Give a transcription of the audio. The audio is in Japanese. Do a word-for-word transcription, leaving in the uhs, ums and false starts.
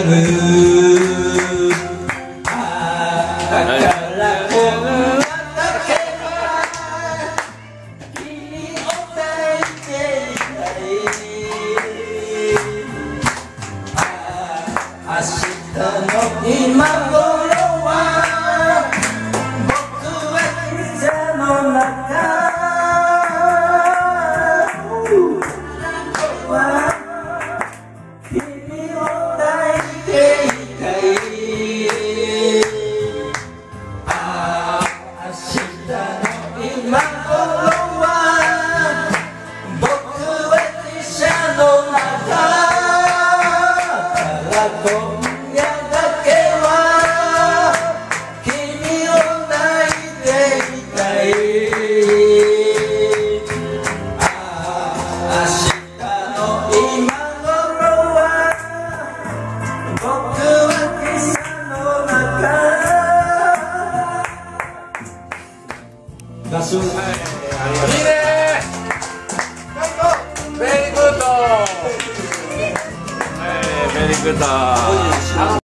今頃は僕は汽車の中は君を抱いていたい。ああ明日の今頃は僕は汽車の中から今夜合唱。いいねー。ベリーグッド。ベリーグッド。